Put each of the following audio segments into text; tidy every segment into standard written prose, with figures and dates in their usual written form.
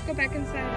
go back inside.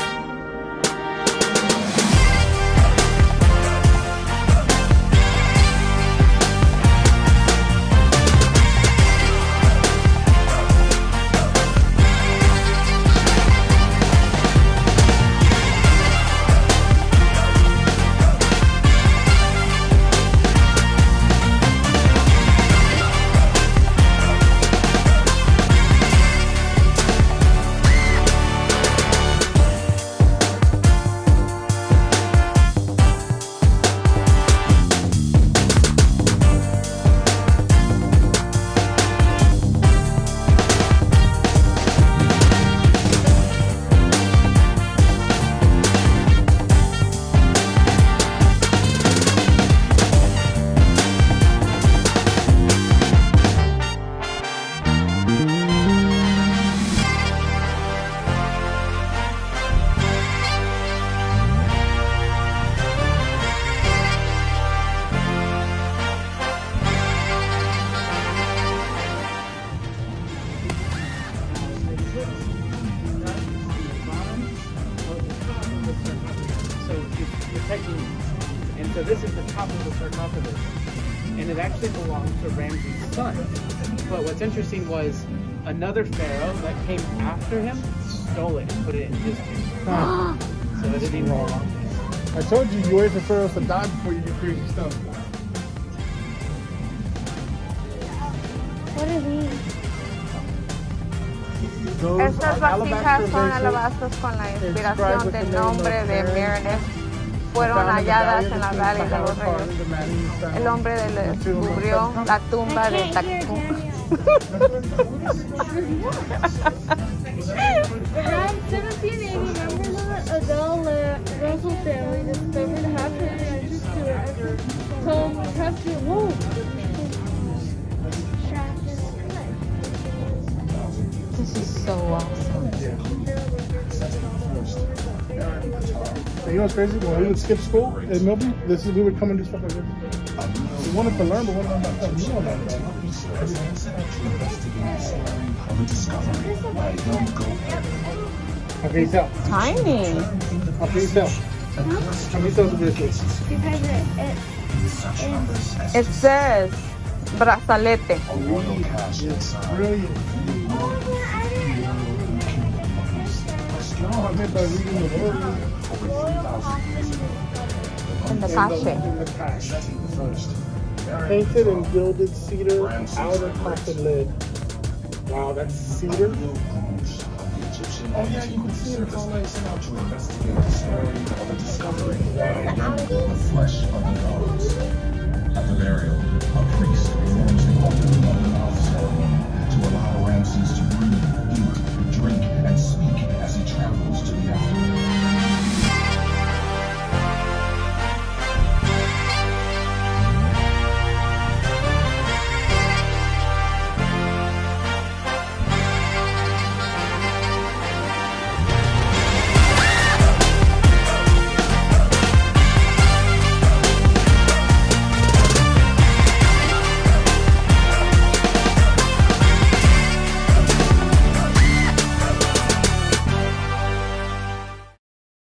And so this is the top of the sarcophagus, and it actually belonged to Ramses' son. But what's interesting was another pharaoh that came after him stole it and put it in his tomb. So it didn't even belong to him. I told you, you wait for pharaohs to die before you do crazy stuff. What are these? Estas vasijas son alabastros con la inspiración del nombre de Meredith. Fueron halladas en la Valley de los Reyes. El hombre descubrió la tumba de Tactum. Around 1780, members of the Adele Russell family discovered half-hidden entrance to Tom Crafty. Whoa! This is so awesome. You know what's crazy? When we would skip school in Milton, we would come and do stuff like this. We wanted to learn, but we wanted to learn about that. Okay, so. Tiny. Okay, so. How many cells is this? Because It says brazalete. Brilliant. I meant by reading the word. In the cache. Painted and gilded cedar outer coffin lid. Wow, that's cedar. Oh yeah, you can see it. It's all like to investigate the story of the discovery of the flesh of the gods. At the burial, a priest performs the